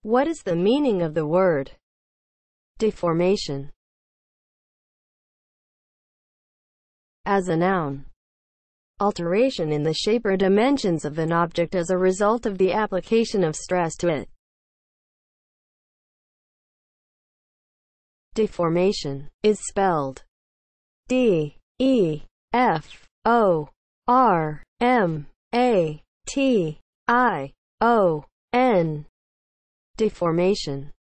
What is the meaning of the word deformation? As a noun, alteration in the shape or dimensions of an object as a result of the application of stress to it. Deformation is spelled D-E-F-O-R-M-A-T-I-O-N. Deformation